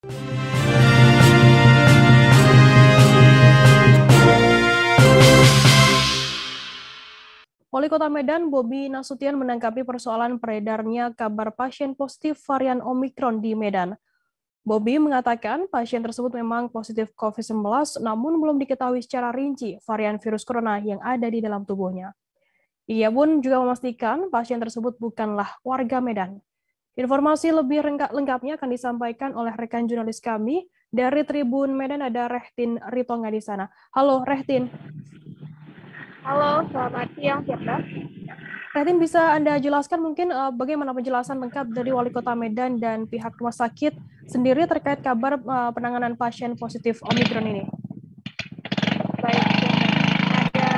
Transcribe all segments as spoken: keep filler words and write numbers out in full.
Wali Kota Medan, Bobi Nasution menanggapi persoalan beredarnya kabar pasien positif varian Omikron di Medan. Bobi mengatakan pasien tersebut memang positif covid sembilan belas, namun belum diketahui secara rinci varian virus corona yang ada di dalam tubuhnya. Ia pun juga memastikan pasien tersebut bukanlah warga Medan. Informasi lebih lengkapnya akan disampaikan oleh rekan jurnalis kami dari Tribun Medan, ada Rehtin Ritonga di sana. Halo Rehtin. Halo, selamat siang, Firda. Rehtin, bisa Anda jelaskan mungkin uh, bagaimana penjelasan lengkap dari Wali Kota Medan dan pihak rumah sakit sendiri terkait kabar uh, penanganan pasien positif Omikron ini? Baik, Firda.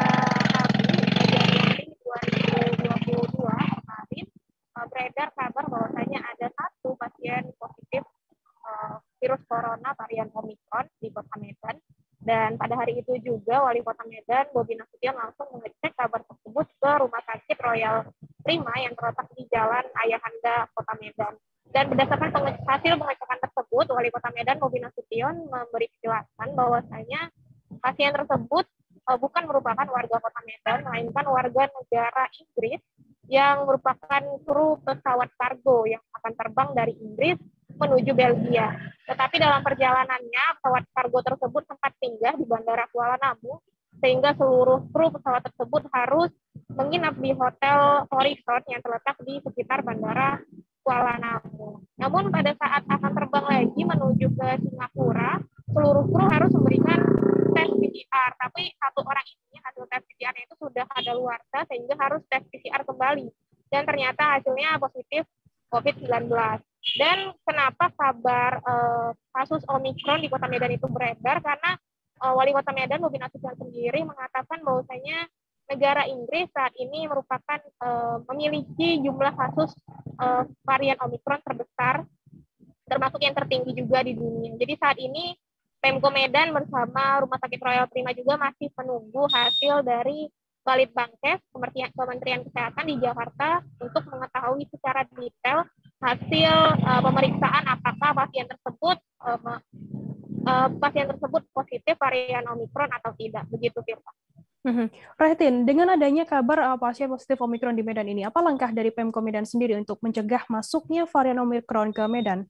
Pada Januari dua ribu dua puluh dua kemarin uh, beredar kabar bahwasanya ada satu pasien positif uh, virus corona varian Omikron di Kota Medan. Dan pada hari itu juga Wali Kota Medan, Bobi Nasution, langsung mengecek kabar tersebut ke Rumah Sakit Royal Prima yang terletak di Jalan Ayahanda, Kota Medan. Dan berdasarkan penge- hasil pengecekan tersebut, Wali Kota Medan, Bobi Nasution, memberi penjelasan bahwasanya pasien tersebut uh, bukan merupakan warga Kota Medan, melainkan warga negara Inggris yang merupakan kru pesawat kargo yang akan terbang dari Inggris menuju Belgia. Tetapi dalam perjalanannya, pesawat kargo tersebut sempat singgah di Bandara Kuala Namu, sehingga seluruh kru pesawat tersebut harus menginap di Hotel Horizon yang terletak di sekitar Bandara Kuala Namu. Namun pada saat akan terbang lagi menuju ke Singapura, seluruh kru harus memberikan tes P C R. Tapi satu orang ini hasil tes P C R-nya itu sudah kadaluarsa, sehingga harus tes P C R kembali. Dan ternyata hasilnya positif covid sembilan belas. Dan kenapa kabar uh, kasus Omikron di Kota Medan itu beredar? Karena uh, Wali Kota Medan, Bobi Nasution sendiri mengatakan bahwasanya negara Inggris saat ini merupakan uh, memiliki jumlah kasus uh, varian Omikron terbesar, termasuk yang tertinggi juga di dunia. Jadi saat ini Pemko Medan bersama Rumah Sakit Royal Prima juga masih menunggu hasil dari Balitbangkes, Kementerian Kesehatan di Jakarta, untuk mengetahui secara detail hasil uh, pemeriksaan apakah pasien tersebut uh, uh, pasien tersebut positif varian Omikron atau tidak. Begitu, Firda. Mm-hmm. Rehtin, dengan adanya kabar uh, pasien positif Omikron di Medan ini, apa langkah dari Pemko Medan sendiri untuk mencegah masuknya varian Omikron ke Medan?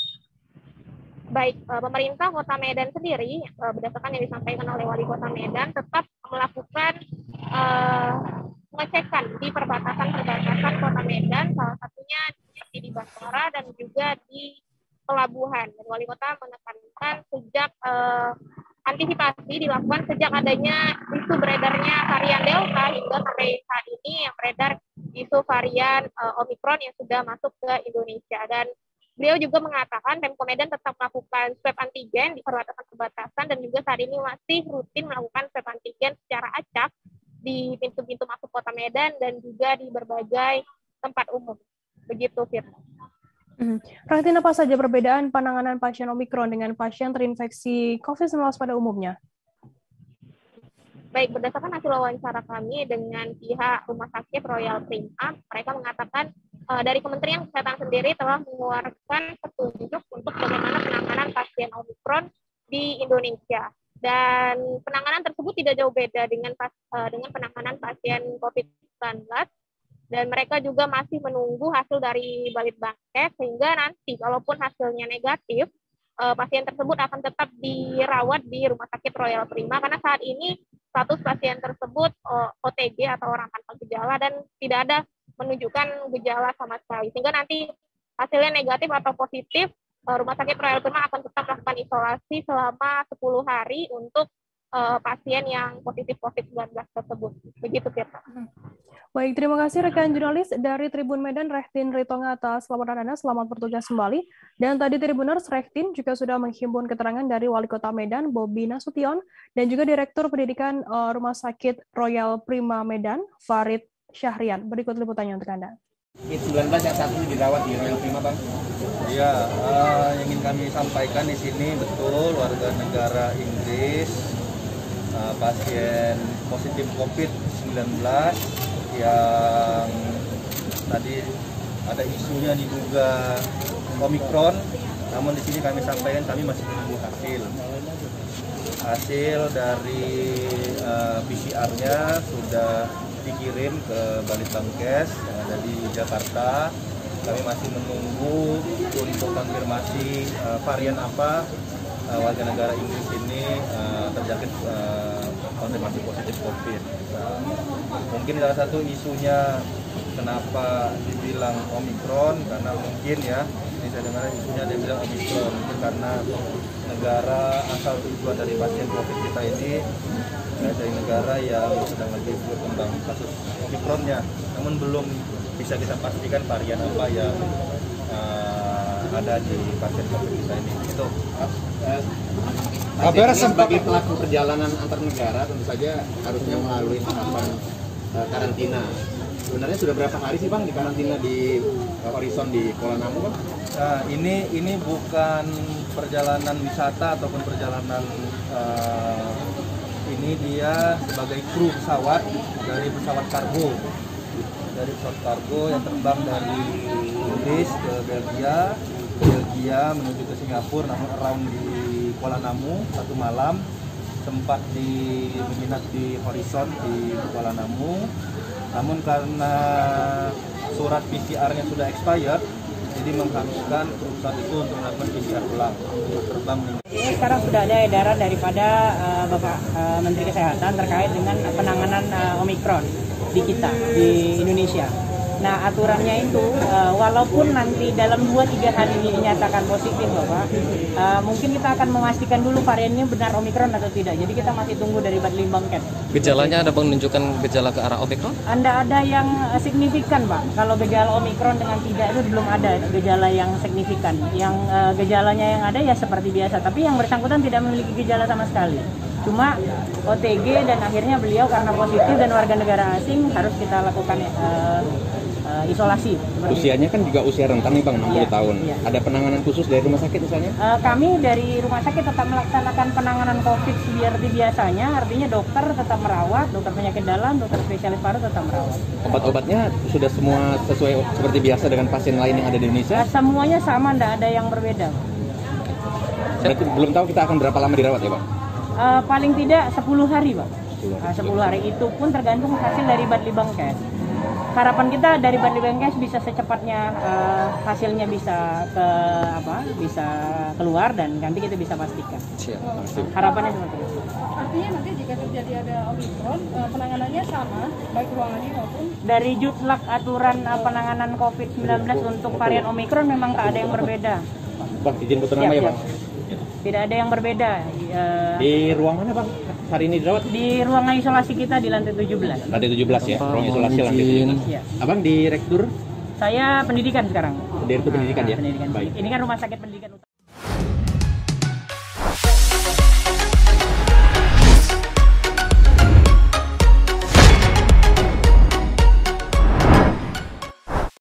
Baik, pemerintah Kota Medan sendiri, berdasarkan yang disampaikan oleh Wali Kota Medan, tetap melakukan uh, pengecekan di perbatasan-perbatasan Kota Medan, salah satunya di bandara dan juga di pelabuhan. Dan Wali Kota menekankan sejak uh, antisipasi dilakukan sejak adanya isu beredarnya varian Delta hingga sampai saat ini yang beredar isu varian uh, Omikron yang sudah masuk ke Indonesia. Dan beliau juga mengatakan Pemko Medan tetap melakukan swab antigen di perbatasan-perbatasan dan juga saat ini masih rutin melakukan swab antigen secara acak di pintu-pintu masuk Kota Medan dan juga di berbagai tempat umum. Begitu, Firda. Hmm. Rehtin, apa saja perbedaan penanganan pasien Omikron dengan pasien terinfeksi covid sembilan belas pada umumnya? Baik, berdasarkan hasil wawancara kami dengan pihak Rumah Sakit Royal Prima, mereka mengatakan uh, dari Kementerian Kesehatan sendiri telah mengeluarkan petunjuk untuk bagaimana penanganan pasien Omikron di Indonesia. Dan penanganan tersebut tidak jauh beda dengan pas, uh, dengan penanganan pasien covid sembilan belas. Dan mereka juga masih menunggu hasil dari Balitbangkes, sehingga nanti kalaupun hasilnya negatif, uh, pasien tersebut akan tetap dirawat di Rumah Sakit Royal Prima, karena saat ini status pasien tersebut uh, O T G atau orang tanpa gejala dan tidak ada menunjukkan gejala sama sekali. Sehingga nanti hasilnya negatif atau positif, uh, Rumah Sakit Royal Prima akan tetap melakukan isolasi selama sepuluh hari untuk uh, pasien yang positif covid sembilan belas tersebut. Begitu, Firda. Baik, terima kasih rekan jurnalis dari Tribun Medan, Rehtin Ritonga, atas laporan Anda. Selamat bertugas kembali. Dan tadi Tribuners, Rehtin juga sudah menghimpun keterangan dari Wali Kota Medan, Bobi Nasution, dan juga Direktur Pendidikan uh, Rumah Sakit Royal Prima Medan, Farid Syahrian. Berikut liputannya untuk Anda. covid sembilan belas yang satu dirawat di Royal Prima, Bang. Ya, uh, yang ingin kami sampaikan di sini betul warga negara Inggris, uh, pasien positif covid sembilan belas yang tadi ada isunya diduga Omikron, Namun di sini kami sampaikan kami masih menunggu hasil. Hasil dari uh, P C R-nya sudah dikirim ke Balitbangkes yang ada di Jakarta. Kami masih menunggu untuk konfirmasi uh, varian apa uh, warga negara Inggris ini uh, terjangkit uh, konfirmasi positif COVID. Nah, mungkin salah satu isunya kenapa dibilang Omikron, karena mungkin ya, ini saya dengar isunya dia bilang Omikron, mungkin karena negara asal tujuan dari pasien COVID kita ini ya, dari negara yang sedang lagi berkembang kasus Omikronnya, namun belum bisa kita pastikan varian apa yang uh, ada di pasien COVID kita ini. Itu. Kabar sebagai pelaku perjalanan antar negara tentu saja harusnya melalui tahapan uh, karantina. Sebenarnya sudah berapa hari sih Bang di karantina di uh, Horizon di Kuala Namu Bang? Nah, ini ini bukan perjalanan wisata ataupun perjalanan uh, ini dia sebagai kru pesawat dari pesawat kargo. Dari pesawat kargo yang terbang dari Inggris ke Belgia, Belgia menuju ke Singapura, namun around di Kuala Namu satu malam, sempat di menginap di Horizon di Kuala Namu. Namun karena surat P C R-nya sudah expired, jadi mengharuskan perusahaan itu untuk melakukan P C R ulang untuk terbang. Ini sekarang sudah ada edaran daripada uh, Bapak uh, Menteri Kesehatan terkait dengan penanganan uh, Omikron di kita, di Indonesia. Nah, aturannya itu uh, walaupun nanti dalam dua tiga hari ini dinyatakan positif Bapak, uh, mungkin kita akan memastikan dulu variannya benar Omikron atau tidak. Jadi kita masih tunggu dari Balitbangkes. Gejalanya ada menunjukkan gejala ke arah Omikron? Anda ada yang uh, signifikan Pak. Kalau gejala Omikron dengan tidak itu belum ada gejala yang signifikan. Yang uh, gejalanya yang ada ya seperti biasa, tapi yang bersangkutan tidak memiliki gejala sama sekali. Cuma O T G dan akhirnya beliau karena positif dan warga negara asing harus kita lakukan uh, uh, isolasi. Usianya kan juga usia rentan nih Bang, enam puluh Iya, tahun. iya. Ada penanganan khusus dari rumah sakit misalnya? Uh, kami dari rumah sakit tetap melaksanakan penanganan COVID seperti biasanya, artinya dokter tetap merawat, dokter penyakit dalam, dokter spesialis paru tetap merawat. Obat-obatnya sudah semua sesuai seperti biasa dengan pasien lain yang ada di Indonesia? Uh, semuanya sama, tidak ada yang berbeda. Berarti belum tahu kita akan berapa lama dirawat ya Bang? Uh, paling tidak sepuluh hari Pak. Uh, sepuluh hari itu pun tergantung hasil dari Balitbangkes. Harapan kita dari Balitbangkes bisa secepatnya uh, hasilnya bisa ke apa? Bisa keluar dan nanti kita bisa pastikan. Siap. Harapannya seperti itu. Artinya nanti jika terjadi ada Omikron, penanganannya sama, baik ruangannya maupun Dari Jutlak aturan uh, penanganan COVID sembilan belas untuk varian Omikron memang tak ada yang berbeda. Bang, izin putar nama ya Bang? Tidak ada yang berbeda. Uh, Di ruang mana Bang? Hari ini dirawat? di ruangan isolasi kita di lantai tujuh belas. Lantai tujuh belas ya, ruang isolasi lantai tujuh belas. Iya. Abang direktur Saya pendidikan sekarang. Direktur pendidikan Nah, ya? Pendidikan. Baik. Ini kan rumah sakit pendidikan.